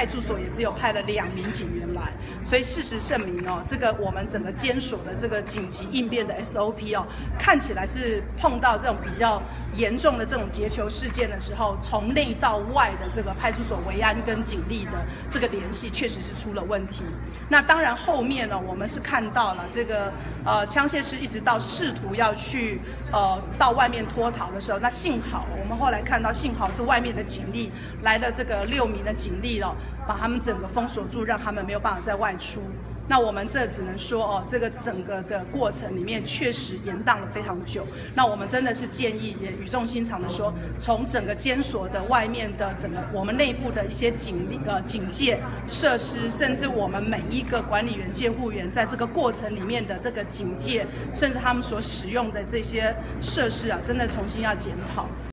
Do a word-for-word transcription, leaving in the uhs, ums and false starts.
派出所也只有派了两名警员来，所以事实证明哦，这个我们整个监所的这个紧急应变的 S O P 哦，看起来是碰到这种比较严重的这种劫囚事件的时候，从内到外的这个派出所维安跟警力的这个联系确实是出了问题。那当然后面呢，我们是看到了这个呃枪械师一直到试图要去呃到外面脱逃的时候，那幸好我们后来看到，幸好是外面的警力来了，这个六名的警力哦，把他们整个封锁住，让他们没有办法再外出。那我们这只能说哦，这个整个的过程里面确实延宕了非常久。那我们真的是建议，也语重心长的说，从整个监所的外面的整个我们内部的一些警力呃警戒设施，甚至我们每一个管理员、监护员在这个过程里面的这个警戒，甚至他们所使用的这些设施啊，真的重新要检讨。